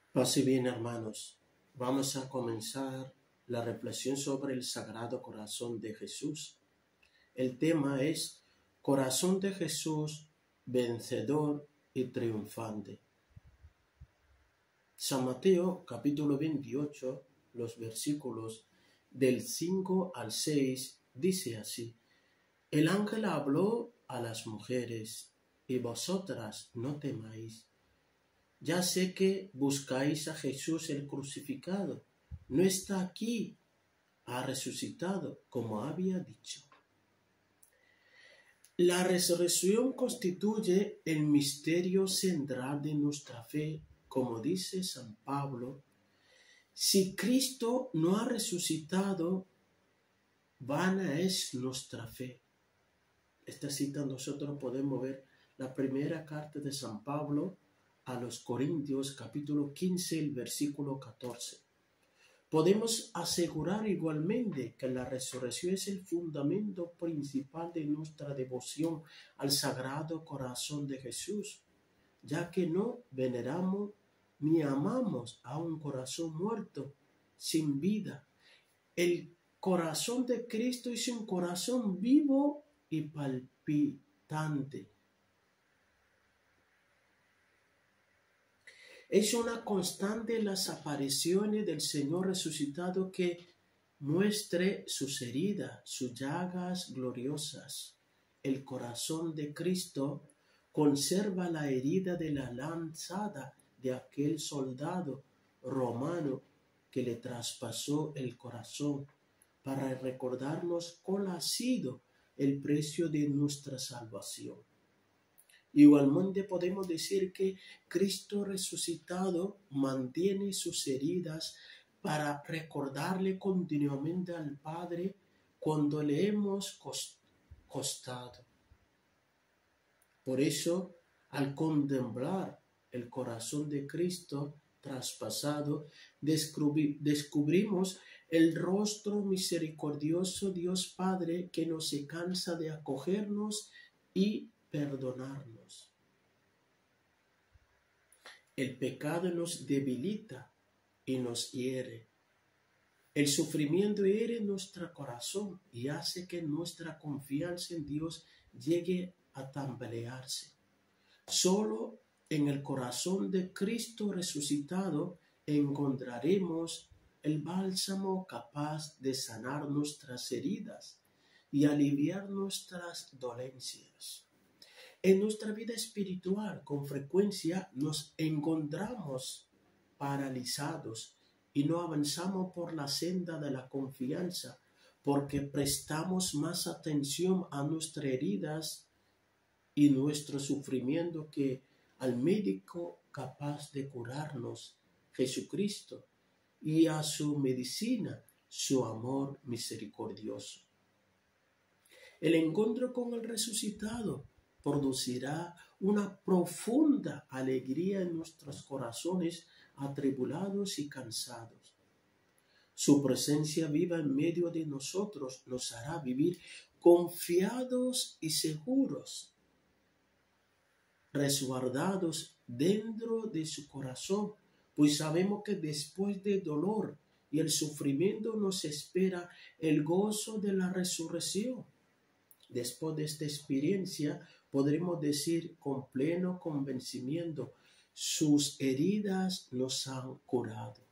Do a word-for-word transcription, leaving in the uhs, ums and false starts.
Así bien, hermanos, vamos a comenzar la reflexión sobre el Sagrado Corazón de Jesús. El tema es Corazón de Jesús, vencedor y triunfante. San Mateo, capítulo veintiocho, los versículos del cinco al seis, dice así: El ángel habló a las mujeres, y vosotras no temáis. Ya sé que buscáis a Jesús el crucificado. No está aquí, ha resucitado, como había dicho. La resurrección constituye el misterio central de nuestra fe, como dice San Pablo. Si Cristo no ha resucitado, vana es nuestra fe. Esta cita nosotros podemos ver la primera carta de San Pablo a los Corintios, capítulo quince, el versículo catorce. Podemos asegurar igualmente que la resurrección es el fundamento principal de nuestra devoción al Sagrado Corazón de Jesús, ya que no veneramos ni amamos a un corazón muerto, sin vida. El corazón de Cristo es un corazón vivo y palpitante. Es una constante en las apariciones del Señor resucitado que muestre sus heridas, sus llagas gloriosas. El corazón de Cristo conserva la herida de la lanzada de aquel soldado romano que le traspasó el corazón, para recordarnos cuál ha sido el precio de nuestra salvación. Igualmente podemos decir que Cristo resucitado mantiene sus heridas para recordarle continuamente al Padre cuando le hemos costado. Por eso, al contemplar el corazón de Cristo traspasado, descubri- descubrimos el rostro misericordioso Dios Padre que no se cansa de acogernos y perdonarnos. El pecado nos debilita y nos hiere. El sufrimiento hiere nuestro corazón y hace que nuestra confianza en Dios llegue a tambalearse. Solo en el corazón de Cristo resucitado encontraremos el bálsamo capaz de sanar nuestras heridas y aliviar nuestras dolencias. En nuestra vida espiritual, con frecuencia nos encontramos paralizados y no avanzamos por la senda de la confianza, porque prestamos más atención a nuestras heridas y nuestro sufrimiento que al médico capaz de curarnos, Jesucristo, y a su medicina, su amor misericordioso. El encuentro con el resucitado producirá una profunda alegría en nuestros corazones atribulados y cansados. Su presencia viva en medio de nosotros nos hará vivir confiados y seguros, resguardados dentro de su corazón, pues sabemos que después del dolor y el sufrimiento nos espera el gozo de la resurrección. Después de esta experiencia, podremos decir con pleno convencimiento: sus heridas nos han curado.